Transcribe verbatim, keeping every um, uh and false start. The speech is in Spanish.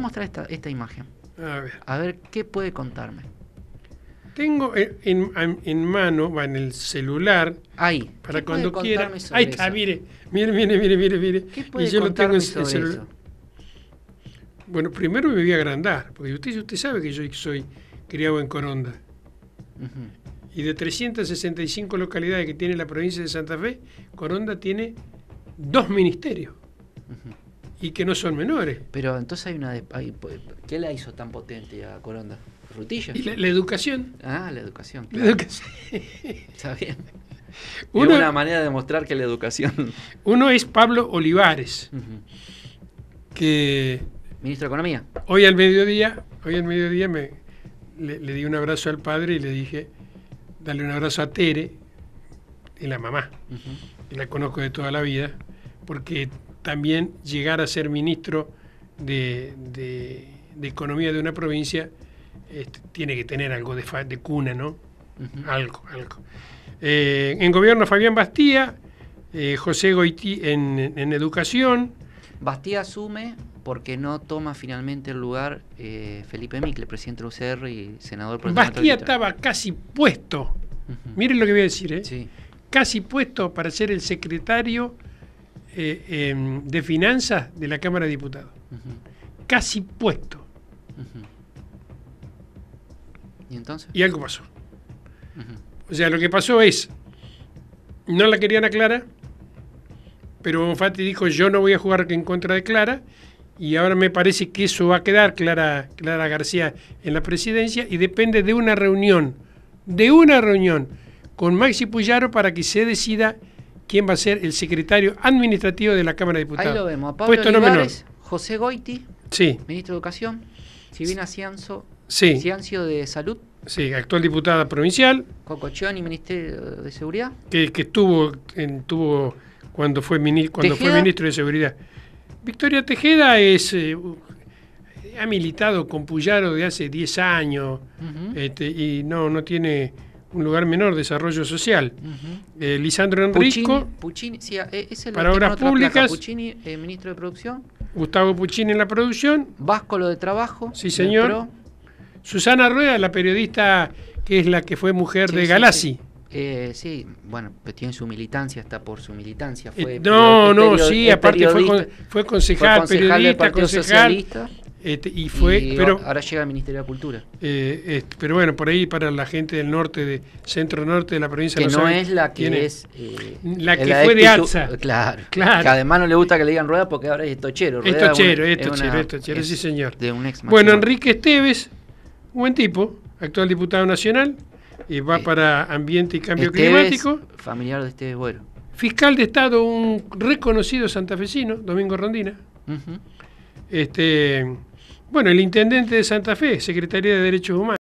mostrar esta, esta imagen. A ver. A ver qué puede contarme. Tengo en, en, en mano, va en el celular, Ahí. para ¿Qué cuando puede quiera. contarme sobre Ahí está, eso? mire, mire, mire, mire, mire, mire. ¿Qué puede Y yo lo tengo contarme en sobre el celular. eso? Bueno, primero me voy a agrandar, porque usted, usted sabe que yo soy criado en Coronda. Uh-huh. Y de trescientas sesenta y cinco localidades que tiene la provincia de Santa Fe, Coronda tiene dos ministerios. Uh-huh. Y que no son menores. Pero entonces hay una... De, hay, ¿qué la hizo tan potente a Coronda? ¿Frutilla? Y la, la educación. Ah, la educación. La Claro. educación. Está bien. Uno, es una manera de demostrar que la educación... Uno es Pablo Olivares, Uh-huh. que Ministro de Economía. hoy al mediodía, hoy al mediodía me, le, le di un abrazo al padre y le dije, dale un abrazo a Tere, y la mamá, Uh-huh. que la conozco de toda la vida, porque también llegar a ser ministro de, de, de Economía de una provincia este, tiene que tener algo de, fa, de cuna, ¿no? Uh-huh. Algo, algo. Eh, en gobierno Fabián Bastía, eh, José Goití en, en educación. Bastía asume porque no toma finalmente el lugar eh, Felipe Micle, presidente del U C R y senador por el Bastía departamento estaba casi puesto, Uh-huh. miren lo que voy a decir, ¿eh? Sí. casi puesto para ser el secretario eh, eh, de Finanzas de la Cámara de Diputados. Uh-huh. Casi puesto. Uh-huh. ¿Y entonces? Y algo pasó. Uh-huh. O sea, lo que pasó es, no la querían a Clara, pero Bonfatti dijo, yo no voy a jugar en contra de Clara, y ahora me parece que eso va a quedar, Clara, Clara García, en la presidencia, y depende de una reunión, de una reunión con Maxi Puyaro para que se decida quién va a ser el secretario administrativo de la Cámara de Diputados. Ahí lo vemos, a Pablo Puesto no Olivares, menor. José Goiti, Sí, ministro de Educación, Silvina Ciancio, sí, Ciancio de Salud, sí, actual diputada provincial, Cocochioni, Ministerio de Seguridad. que, que estuvo, en, tuvo cuando, fue, mini, cuando fue Tejeda. ministro de Seguridad. Victoria Tejeda es eh, ha militado con Puyaro de hace diez años Uh-huh. este, y no, no tiene un lugar menor de desarrollo social. Uh-huh. Eh, Lisandro Enrico, Puccini, Puccini, sí, eh, ese lo Para tengo en obras otra placa. públicas. Puccini, eh, ministro de Producción. Gustavo Puccini en la producción, Vasco, lo de Trabajo. Sí, del señor. PRO. Susana Rueda, la periodista que es la que fue mujer Sí, de sí, Galassi. sí. Eh, sí, bueno, pues tiene su militancia, está por su militancia. Fue Eh, no, perio- no, perio- sí, es aparte fue, con- periodista, fue fue concejal, concejal del periodista, Partido concejal, Socialista este, y fue, y pero, ahora llega al Ministerio de Cultura. eh, este, pero bueno, por ahí para la gente del norte, de centro norte de la provincia, Que no sabe es la que quién es... eh, La que la fue de ex titu- ATSA. Claro, Claro. que además no le gusta que le digan Rueda porque ahora es tochero. Es Rueda tochero, una- es tochero, una- es tochero, sí, es señor. De un ex Bueno, máximo. Enrique Esteves, buen tipo, actual diputado nacional, y va Eh, para Ambiente y Cambio Esteves, Climático. familiar de Esteves Bueno. Fiscal de Estado, un reconocido santafesino, Domingo Rondina. Uh-huh. Este, bueno, el intendente de Santa Fe, Secretaría de Derechos Humanos.